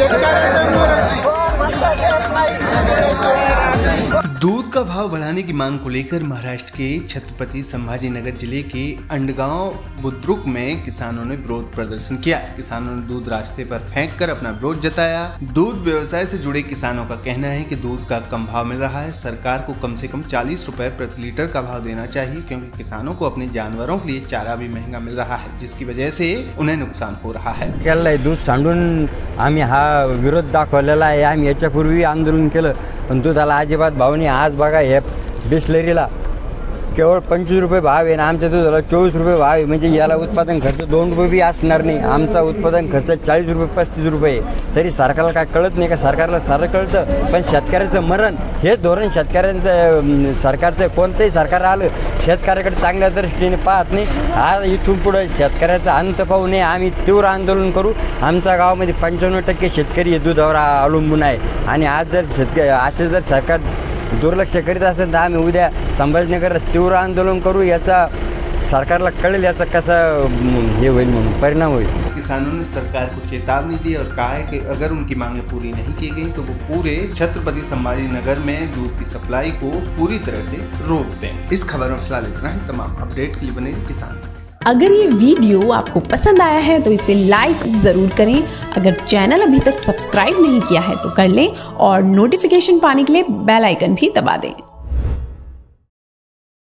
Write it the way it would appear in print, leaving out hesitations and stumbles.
दूध का भाव बढ़ाने की मांग को लेकर महाराष्ट्र के छत्रपति संभाजीनगर जिले के अंडगांव बुद्रुक में किसानों ने विरोध प्रदर्शन किया। किसानों ने दूध रास्ते पर फेंककर अपना विरोध जताया। दूध व्यवसाय से जुड़े किसानों का कहना है कि दूध का कम भाव मिल रहा है। सरकार को कम से कम 40 रुपए प्रति लीटर का भाव देना चाहिए, क्योंकि किसानों को अपने जानवरों के लिए चारा भी महंगा मिल रहा है, जिसकी वजह से उन्हें नुकसान हो रहा है। दूध सांडून आम्ही हा विरोध दाखवलेला आहे। आम्ही याच्यापूर्वी आंदोलन केलं, पण दुधाला अजिबात भाव नाही। आज बघा हे बिस्लरीला केवळ 25 रुपये भाव आहे ना, आमच्या दुधाला 24 रुपये भाव आहे। म्हणजे याला उत्पादन खर्च 2 रुपये बी असणार नाही। आमचा उत्पादन खर्च 40 रुपये 35 रुपये। तरी सरकारला काय कळत नाही का? सरकारला सारं कळतं, पण शेतकऱ्याचं मरण हे धोरण शेतकऱ्यांचं सरकारचं कोणतंही सरकार आलं शेतकऱ्याकडे चांगल्या दृष्टीने पाहत नाही। आज इथून पुढे शेतकऱ्याचा अंत पाहू नये आम्ही तीव्र आंदोलन करू। आमच्या गावामध्ये 95% शेतकरी हे दुधावर अवलंबून आहे आणि आज जर असे जर सरकार दुर्लक्ष करीत असेल तर आम्ही उद्या संभाजीनगर तीव्र आंदोलन करू। याचा सरकारला कळेल याचा कसा हे होईल म्हणून परिणाम होईल। किसानों ने सरकार को चेतावनी दी और कहा है कि अगर उनकी मांगें पूरी नहीं की गई तो वो पूरे छत्रपति संभाजीनगर में दूध की सप्लाई को पूरी तरह से रोक दें। इस खबर में फिलहाल इतना ही। तमाम अपडेट के लिए बने किसान। अगर ये वीडियो आपको पसंद आया है तो इसे लाइक ज़रूर करें। अगर चैनल अभी तक सब्सक्राइब नहीं किया है तो कर लें और नोटिफिकेशन पाने के लिए बेल आइकन भी दबा दें।